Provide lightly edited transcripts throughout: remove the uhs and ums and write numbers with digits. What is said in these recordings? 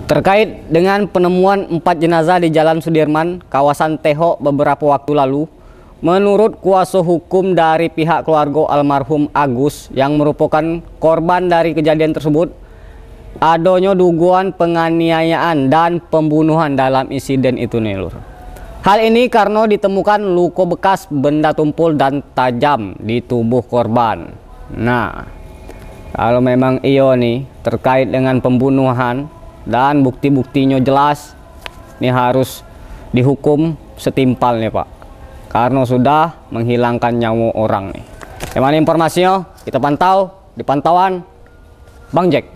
Terkait dengan penemuan 4 jenazah di Jalan Sudirman, kawasan Tehok beberapa waktu lalu, menurut kuasa hukum dari pihak keluarga almarhum Agus yang merupakan korban dari kejadian tersebut, adanya dugaan penganiayaan dan pembunuhan dalam insiden itu, Lur. Hal ini karena ditemukan luka bekas benda tumpul dan tajam di tubuh korban. Nah, kalau memang iyo nih terkait dengan pembunuhan dan bukti-buktinya jelas, ini harus dihukum setimpal nih Pak, karena sudah menghilangkan nyawa orang nih. Gimana informasinya? Kita pantau di pantauan Bang Jack.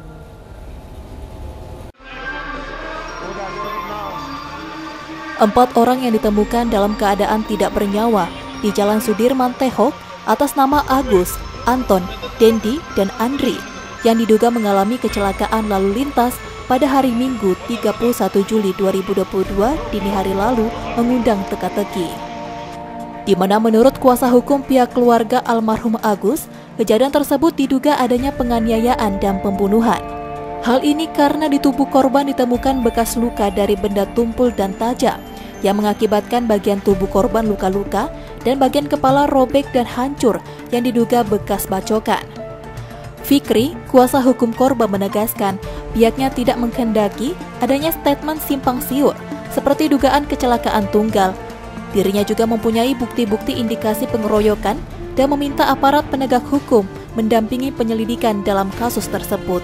Empat orang yang ditemukan dalam keadaan tidak bernyawa di Jalan Sudirman Tehok atas nama Agus, Anton, Dendi, dan Andri yang diduga mengalami kecelakaan lalu lintas pada hari Minggu 31 Juli 2022 dini hari lalu mengundang teka-teki. Di mana menurut kuasa hukum pihak keluarga almarhum Agus, kejadian tersebut diduga adanya penganiayaan dan pembunuhan. Hal ini karena di tubuh korban ditemukan bekas luka dari benda tumpul dan tajam yang mengakibatkan bagian tubuh korban luka-luka dan bagian kepala robek dan hancur yang diduga bekas bacokan. Fikri, kuasa hukum korban menegaskan pihaknya tidak menghendaki adanya statement simpang siur seperti dugaan kecelakaan tunggal. Dirinya juga mempunyai bukti-bukti indikasi pengeroyokan dan meminta aparat penegak hukum mendampingi penyelidikan dalam kasus tersebut.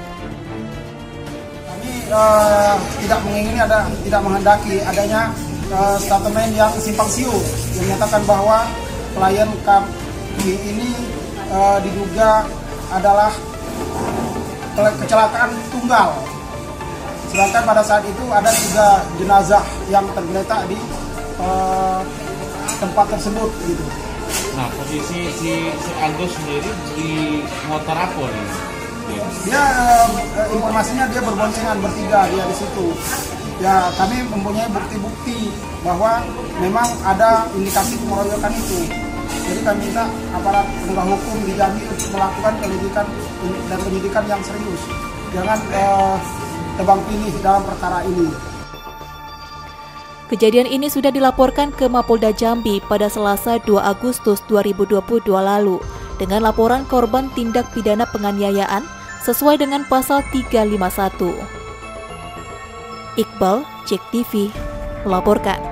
Tidak mengingini tidak menghendaki adanya statement yang simpang siur yang menyatakan bahwa klien kami ini diduga adalah kecelakaan tunggal. Sedangkan pada saat itu ada 3 jenazah yang tergeletak di tempat tersebut gitu. Nah, posisi si Agus sendiri di motor apa nih? Dia informasinya dia berboncengan bertiga dia di situ. Ya, kami mempunyai bukti-bukti bahwa memang ada indikasi pengeroyokan itu. Jadi kami minta aparat penegak hukum di Jambi untuk melakukan penyelidikan dan penyidikan yang serius. Jangan tebang pilih dalam perkara ini. Kejadian ini sudah dilaporkan ke Mapolda Jambi pada Selasa 2 Agustus 2022 lalu dengan laporan korban tindak pidana penganiayaan sesuai dengan pasal 351. Iqbal, JEK TV, melaporkan.